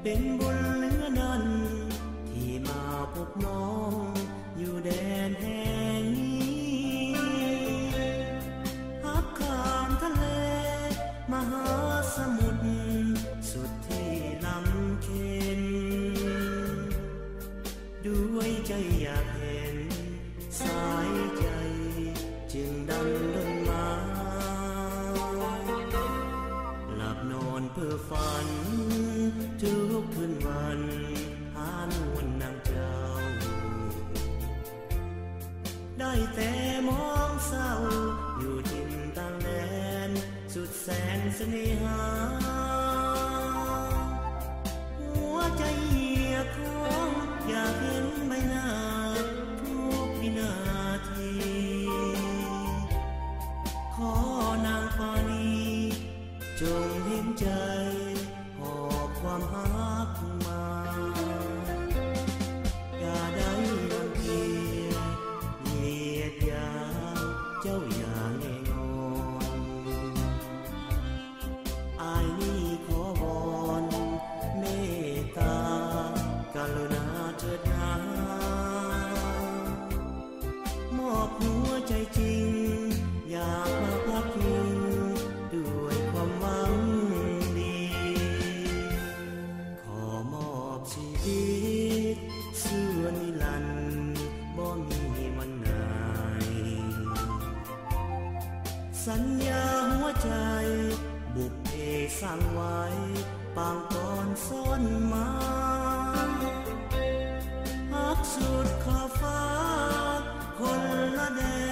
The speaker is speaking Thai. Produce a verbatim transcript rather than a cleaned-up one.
เป็นบุญเหลือนั้นที่มาพบน้องอยู่แดนแห่งนี้หักข้ามทะเลมหาสมุทรสุดที่ลำเค็ญด้วยใจอยากเห็นสายใจจึงดันดนมาหลับนอนเพื่อฝันทุกคืนวันหานวลนางเจ้าได้แต่มองเศร้าอยู่ทิมต่างแดนสุดแสนเสน่หาหัวใจเหี่ยคงอยากเห็นใบหน้าทุกวินาทีขอนางปานีจงเห็นใจหอบความรักมาอย่าได้รังเกียจเหยียดหยามเจ้าอย่างแน่นอนอายนี่ขอวอนเมตตากรุณาเถิดนามอบหัวใจจริงอยากมาพักพิงด้วยความหวังดีขอมอบชีวิตสู่นิรันดร์บ่มีวันไหนสัญญาหัวใจบุพเพสร้างไว้ปางก่อนซ่อนมาหักสุดขอบฟ้าคนละแดน